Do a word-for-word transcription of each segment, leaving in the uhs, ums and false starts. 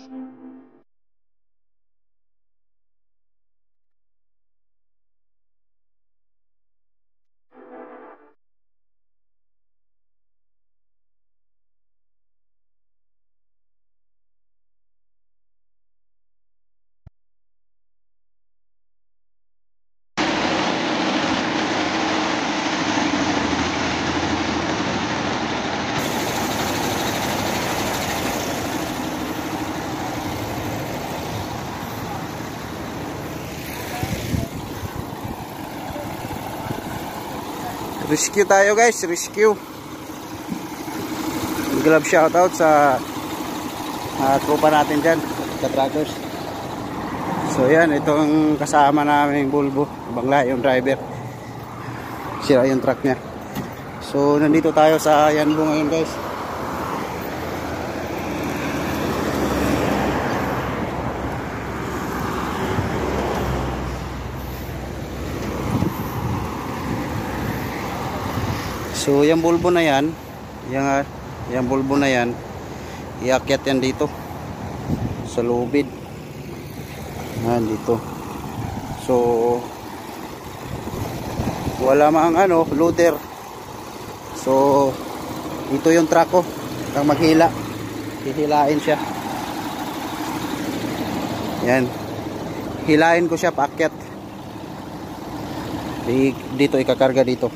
Rescue tayo guys, rescue. Glove shoutout sa uh, tropa natin dyan, ka-trackers. So yan, itong kasama namin yung Volvo, bangla yung driver, sira yung truck niya. So nandito tayo sa Yanbu ngayon guys. So yung Volvo na yan, yung, yung Volvo na yan, iakyat yan dito sa lubid. Yan dito. So wala mang ano, loader. So ito yung truck ko, ang maghila. Hihilain siya. Yan. Hilain ko siya paakyat. Dito ikakarga dito.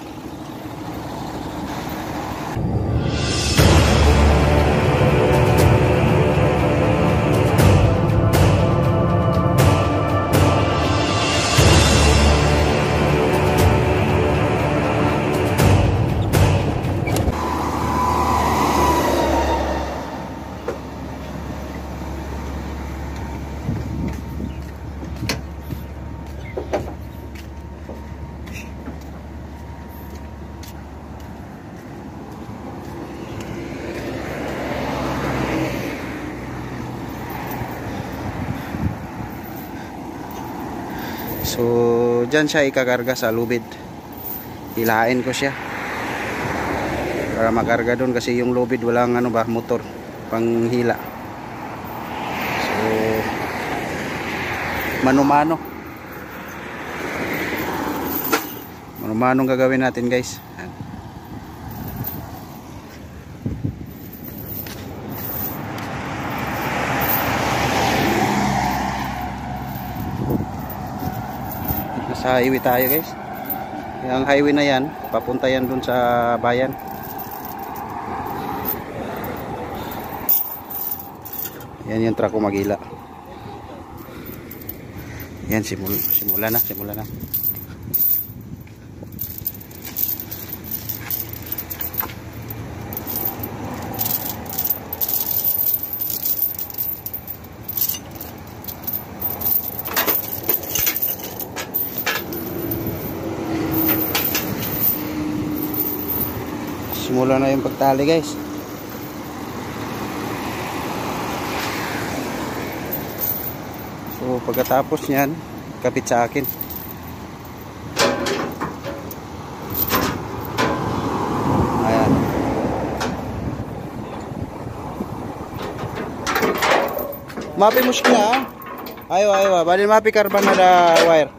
So dyan siya ikakarga sa lubid. Hilain ko siya para makarga doon, kasi yung lubid walang ano ba, motor panghila. So mano-mano mano-manong gagawin natin guys. Sa highway tayo guys. Yung highway na yan, papunta yan dun sa bayan. Yan yung truck ko magila. Yan, simula, simula na, simula na. Simula na yung pagtali guys. So pagkatapos nyan, kapit sa akin. Ayan. Mapi muskil ha. Ayo ayo, bali mapi karban ada wire.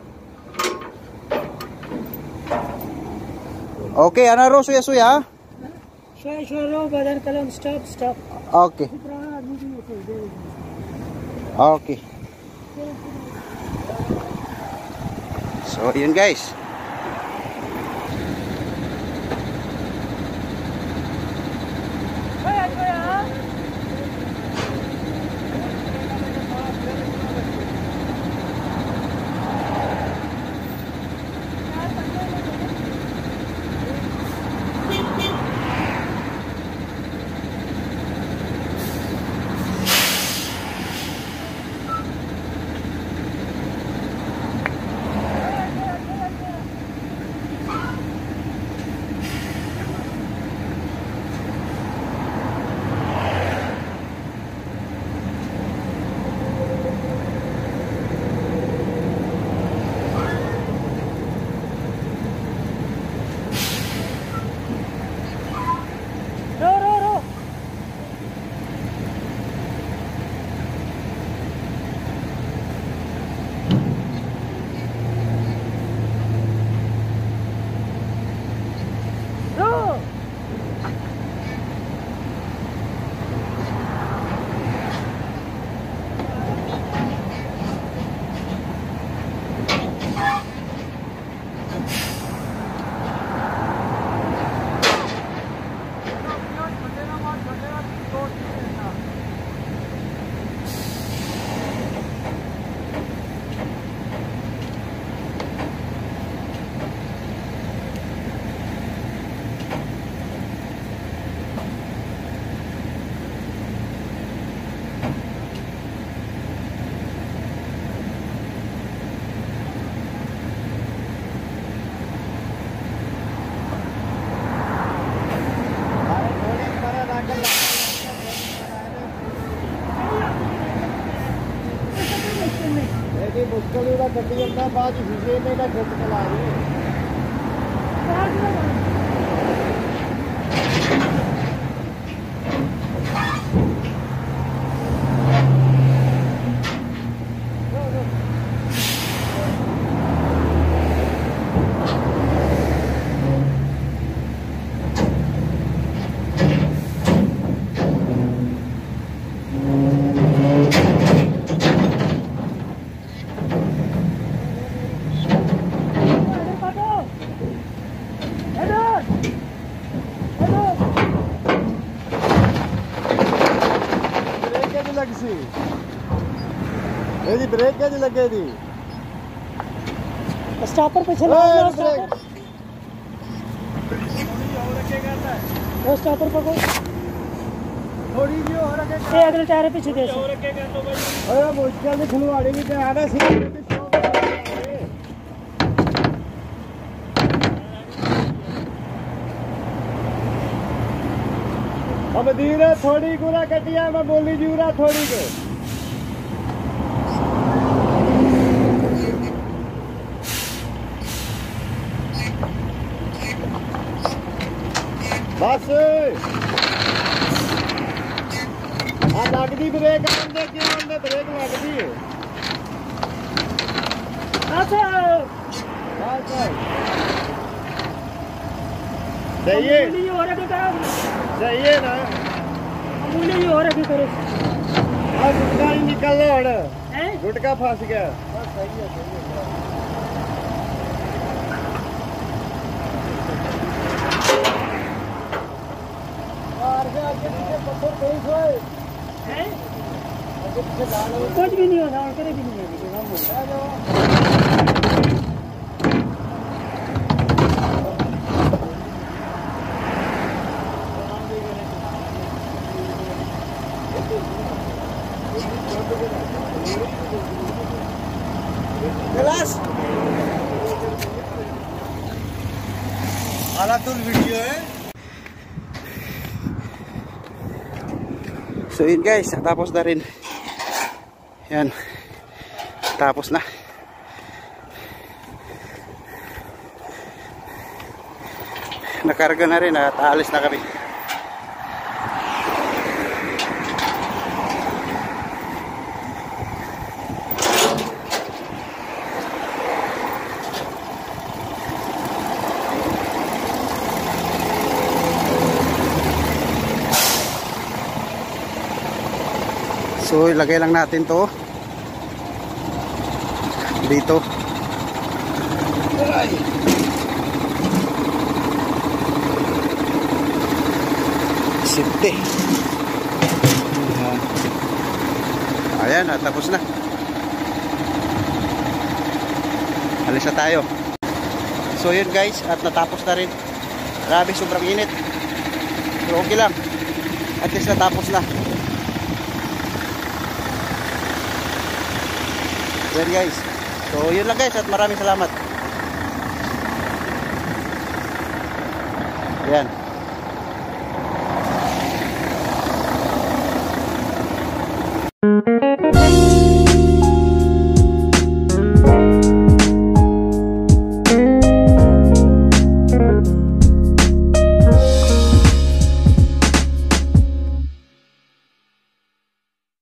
Okay, ana ro suya suya. Shoy shoy ro badan kalam stop stop. Okay. Okay. So yun guys. ना बाद विजय में का झोंक चला रही मेरी ब्रेक कैसे लगे थी स्टॉपर पे चला वो स्टॉपर पकड़ो थोड़ी भी और रखे ए अगले टायर पे पीछे दे अरे मुश्किल से खिलवाड़ी भी आ रहा है अब धीरे थोड़ी गुना कटिया मैं बोली जूरा थोड़ी को बस आ लगती ब्रेक आंदे क्यों आंदे ब्रेक लगती है अच्छा बस सही है ये हो रहा करो सही है ना अमूल्य ये हो रहा करो आ गुटका ही निकल रहा है हैं गुटका फंस गया बस सही है सही है कुछ भी नहीं होता और करे भी नहीं होगा class Alatul video eh. So yun guys, tapos na rin. Yan. Tapos na. Nakarga na rin at aalis na kami. So ilagay lang natin to dito. Ay. Safety. Ayan, tapos na. Alis na tayo. So yun guys, at natapos na rin. Grabe, sobrang init. Pero okay lang. At least natapos na. Yan guys. So yun lang guys at maraming salamat. Yan.